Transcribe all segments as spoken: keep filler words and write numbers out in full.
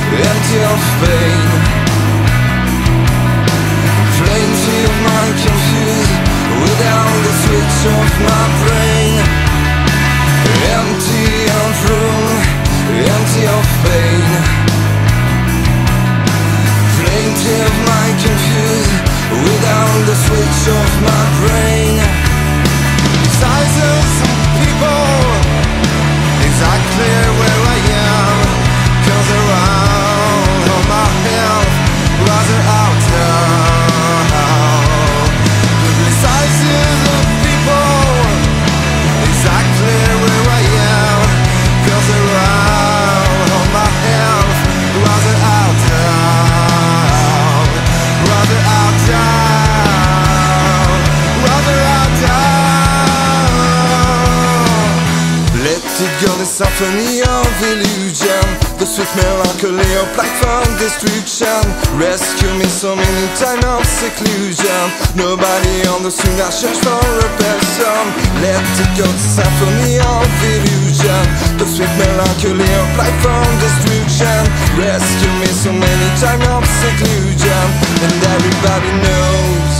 empty of pain. Plenty of mind confused without the switch of my brain. Empty of room, empty of pain. Plenty of mind confused without the switch of my brain. Sizes of people, exactly where I am, 'cause around on my health, rather out now. The sizes of people, exactly where I am, 'cause around on my health, rather out now, rather out now, rather out now. Let it go, the symphony of illusion, the sweet melancholy of black from destruction. Rescue me so many times of seclusion. Nobody on the swing, I search for a person. Let it go, the symphony of illusion, the sweet melancholy of black from destruction. Rescue me so many times of seclusion, and everybody knows.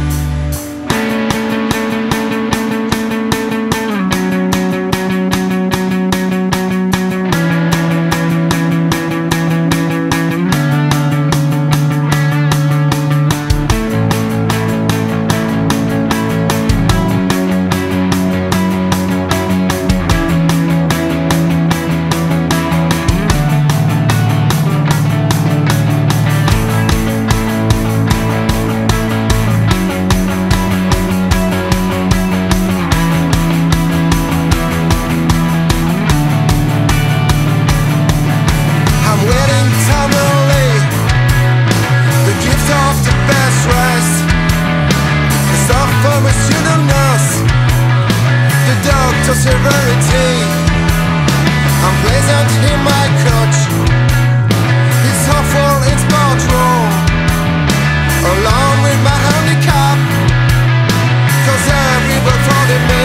Severity, I'm pleasant in my coach. It's awful, it's boardroom, along with my handicap, 'cause everybody for me.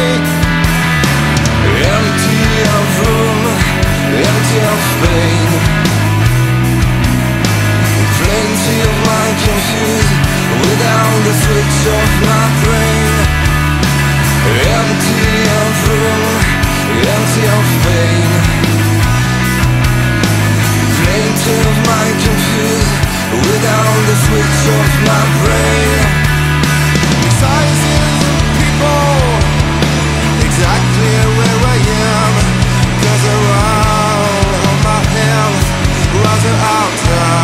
Empty of room, empty of pain. Plenty of mind confused without the switch of my brain. Empty of room, empty of pain. Plenty of mind confused without the switch of my brain. Sizes of people, exactly where I am, 'cause around on my health, rather out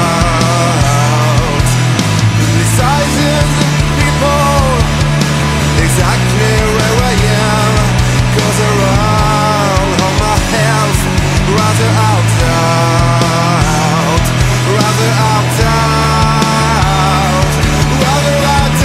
out. Sizes of people, exactly where I am, 'cause around on my health, rather out out, rather out out, rather out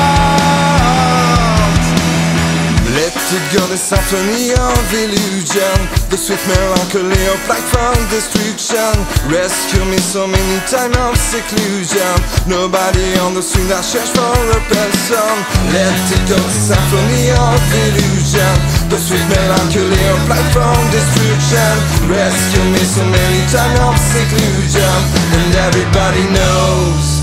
out. Let it go, the symphony of illusion, the sweet melancholy of black from destruction. Rescue me so many times of seclusion. Nobody on the swing, I search for a person. Let it go, the symphony of illusion, the sweet melancholy of black from destruction. Rescue me so many times of seclusion, and everybody knows.